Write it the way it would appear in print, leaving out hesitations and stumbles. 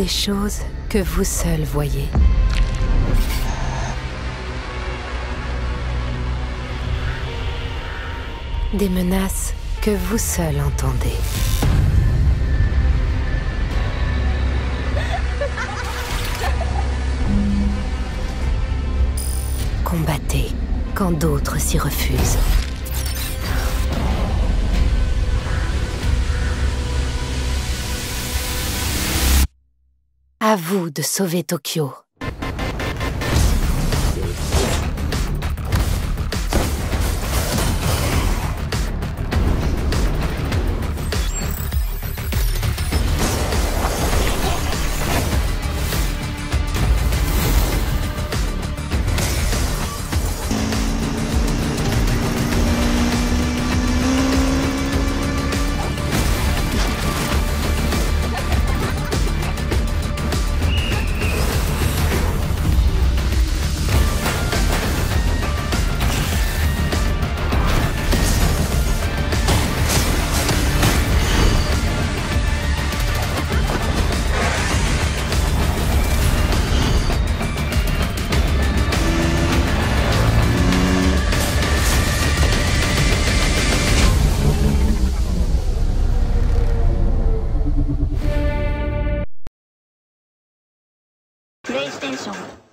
des choses que vous seul voyez. Des menaces que vous seul entendez. Combattez quand d'autres s'y refusent. À vous de sauver Tokyo. PlayStation